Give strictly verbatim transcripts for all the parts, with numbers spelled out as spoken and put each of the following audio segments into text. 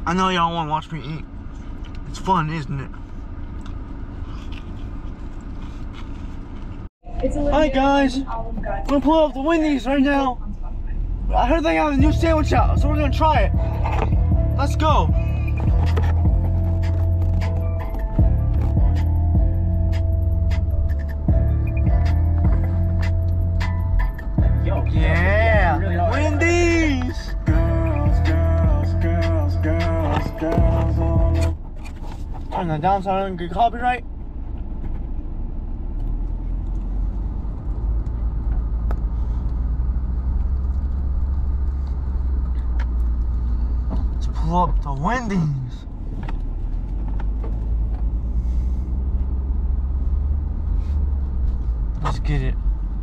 I know y'all want to watch me eat. It's fun, isn't it? Hi guys, I'm gonna pull up the Wendy's right now. I heard they have a new sandwich out, so we're gonna try it. Let's go. Yeah, Wendy's. Girls, girls, girls, girls, girls. Turn that down so I don't get copyright. Let's pull up the Wendy's. Let's get it.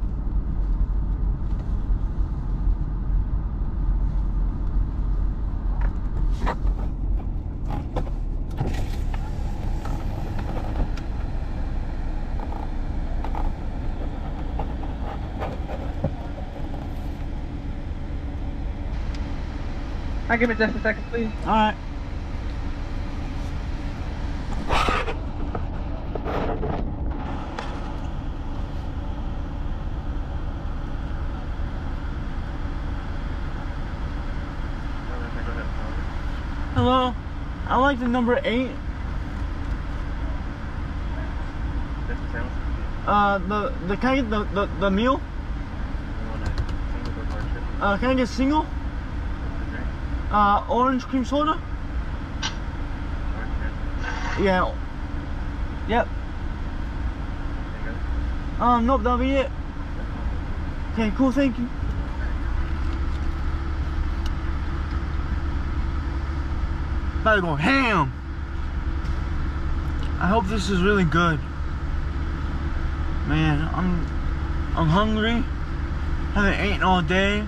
I'll give it just a second, please. Alright. Hello, I like the number eight. Uh, the the can I get the the, the meal? Uh, can I get single? Uh, orange cream soda? Yeah. Yep. Um, nope, that'll be it. Okay, cool, thank you. About to go ham. I hope this is really good. Man, I'm I'm hungry. Haven't eaten all day.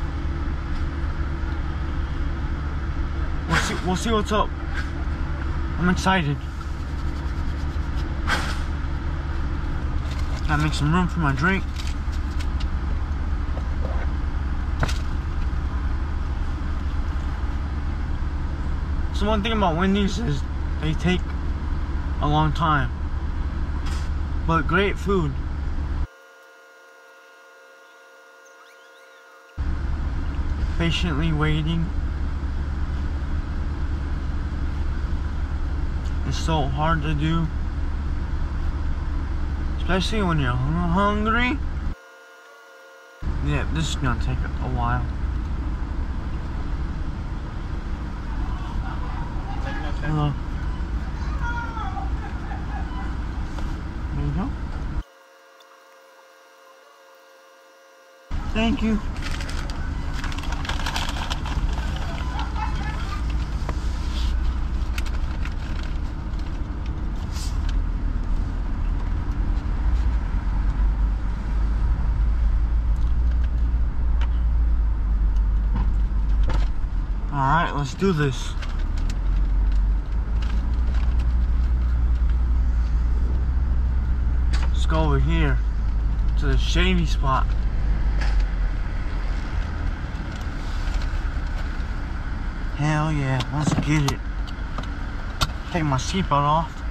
We'll see, we'll see what's up. I'm excited. Gotta make some room for my drink. So one thing about Wendy's is they take a long time, but great food. Patiently waiting. It's so hard to do, especially when you're hungry. Yeah, this is gonna take a while. Hello. There you go. Thank you. Alright, let's do this. Let's go over here to the shady spot. Hell yeah, let's get it. Take my seatbelt off.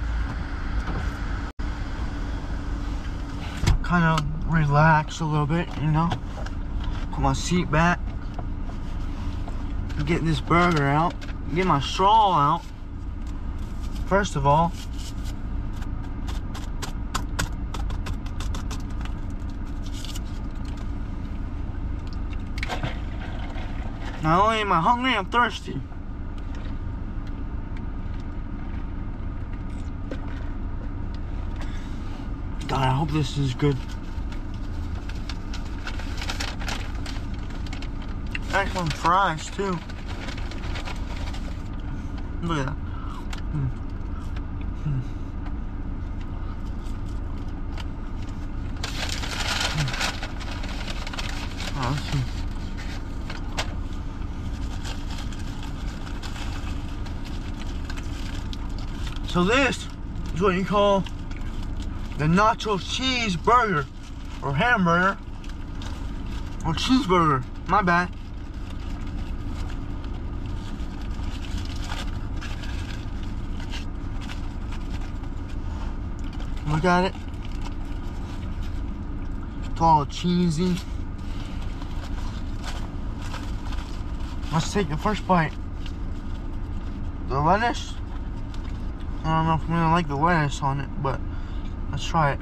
Kind of relax a little bit, you know. Put my seat back. Get this burger out. Get my straw out. First of all. Not only am I hungry, I'm thirsty. God, I hope this is good. Excellent fries too. Look at that. Mm. Mm. Mm. Oh, let's see. So this is what you call the nacho cheeseburger or hamburger or cheeseburger. My bad. Look at it. It's all cheesy. Let's take the first bite. The lettuce. I don't know if I'm gonna like the lettuce on it, but let's try it.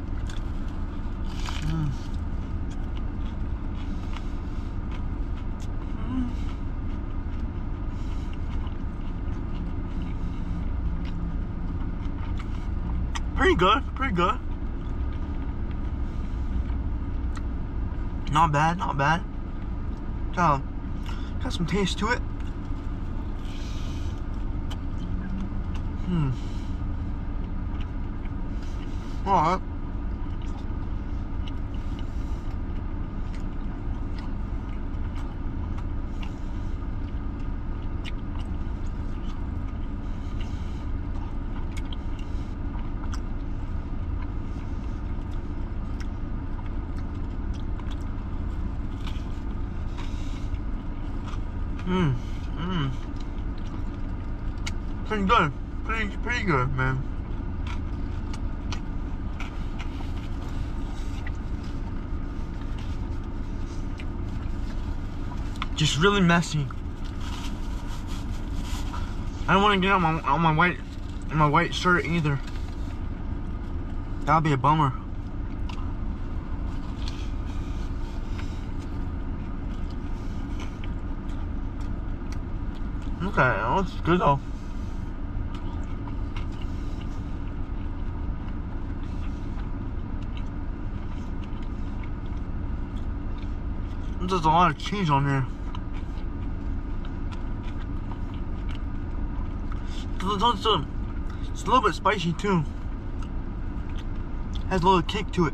Mm. Mm. Pretty good, pretty good. Not bad, not bad. Got, got some taste to it. Hmm. Alright. Mmm, mmm. Pretty good. Pretty, pretty good, man. Just really messy. I don't want to get on my on my white on my white shirt either. That'll be a bummer. Okay, that looks good though. There's a lot of cheese on there. It's a, it's a little bit spicy too. Has a little kick to it.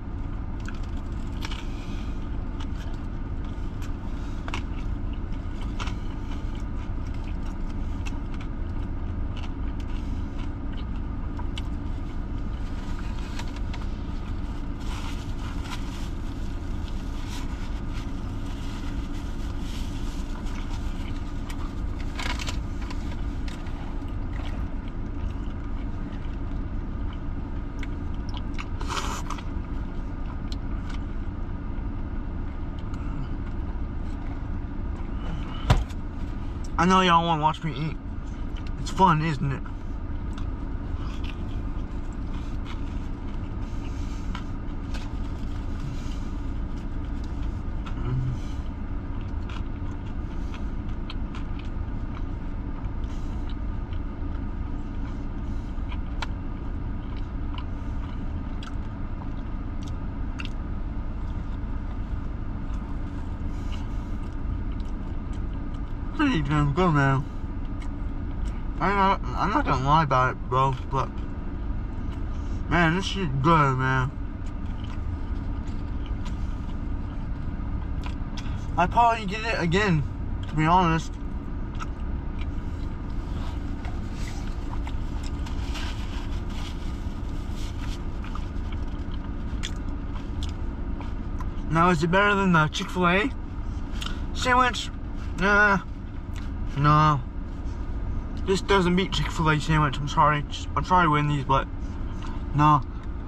I know y'all want to watch me eat. It's fun, isn't it? Pretty damn good, man. I'm not, I'm not gonna lie about it, bro, but man, this shit's good, man. I'd probably get it again, to be honest. Now, is it better than the Chick-fil-A sandwich? Nah. No. This doesn't beat Chick-fil-A sandwich. I'm sorry. I'm sorry to win these, but no.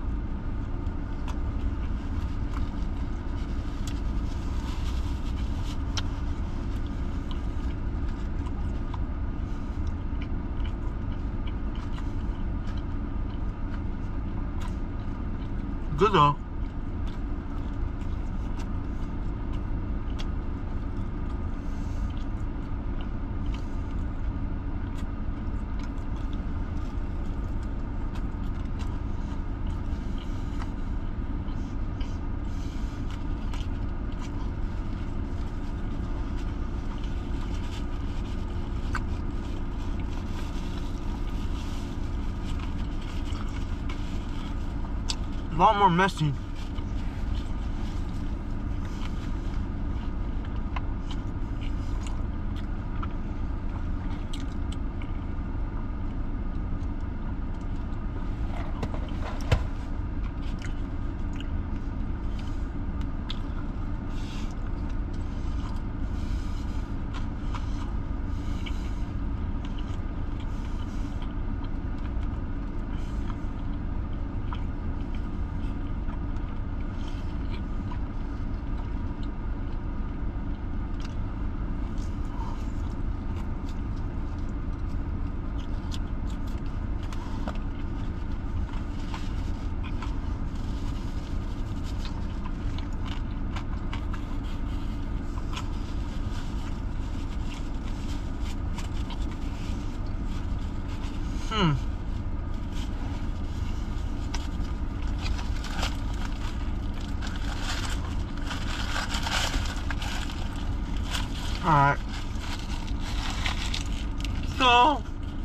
Good though. A lot more messy. Hmm. Alright. So,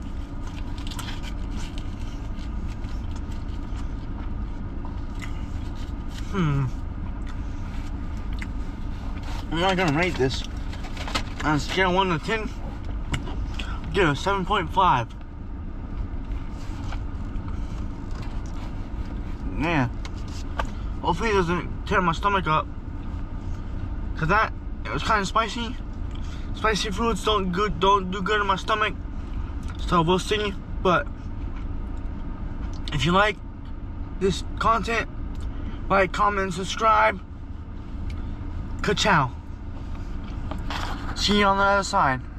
hmm. I'm not gonna rate this. On a scale of one to ten, I'll give it a seven point five. Yeah. Hopefully it doesn't tear my stomach up. Cause that, it was kind of spicy. Spicy foods don't good don't do good in my stomach. So we'll see. But if you like this content, like, comment, subscribe. Ka-chow. See you on the other side.